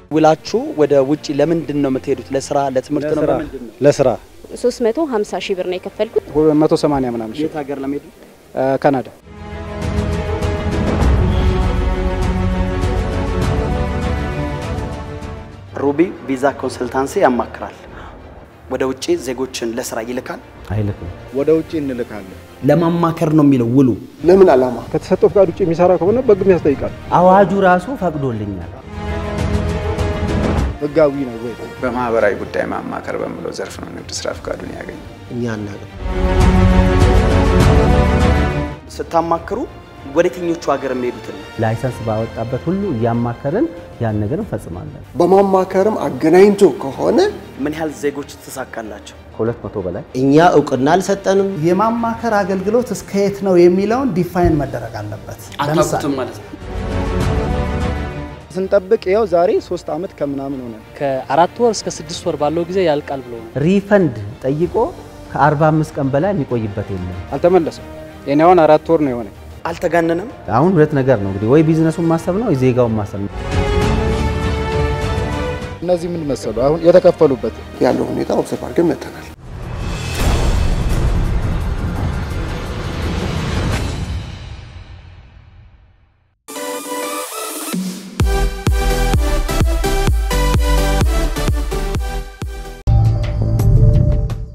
ውላችሁ ወደ ውጪ ለምንድን ነው የምትሄዱት? ለስራ ለትምህርት ነው ለምንድነው? ለስራ 350 ሺህ ብር ነው የከፈልኩት 180 ምናምን ሺህ የት ሀገር ለመሄድ? ካናዳ ሩቢ ቪዛ ኮንሰልታንሲ ያማክራል። ወደ ውጪ ዜጎችን ለስራ ይልካል አይልኩም? ወደ ውጪ እንልካለን። ለማማከር ነው የሚለው ውሉ። ለምን አላማ? ከተሰጠው ፍቃድ ውጪ የሚሰራ ከሆነ በግም ያስጠይቃል። አዋጁ ራሱ ፈቅዶልኛል። ህጋዊ ነው ወይ? በማህበራዊ ጉዳይ ማማከር በሚለው ዘርፍ ነው ንግድ ስራ ፍቃዱን ያገኘው። እኛ እናቀም ስታማክሩ ወደየትኞቹ ሀገር የሚሄዱት ነው? ላይሰንስ ባወጣበት ሁሉ ያማከረን ያን ነገር እንፈጽማለን። በማማከርም አገናኝቶ ከሆነ ምን ያህል ዜጎች ተሳካላቸው? 200 በላይ እኛ እውቅና አልሰጠንም። የማማከር አገልግሎት እስከየት ነው የሚለውን ዲፋይን መደረግ አለበት። አታውቁትም ማለት ነው። ስንጠብቅ ያው ዛሬ 3 አመት ከምናምን ሆነ። ከ4 ወር እስከ 6 ወር ባለው ጊዜ ያልቃል ብሎ ሪፈንድ ጠይቆ ከ45 ቀን በላይ የሚቆይበት የለም። አልተመለሰም። የኔውን 4 ወር ነው የሆነ። አልተጋነነም። አሁን ሁለት ነገር ነው እንግዲህ ወይ ቢዝነሱን ማሰብ ነው ወይ ዜጋውን ማሰብ ነው። እነዚህ ምን መሰሉ አሁን የተከፈሉበት ያለው ሁኔታ ኦብዘርቭ አድርገን መተናል።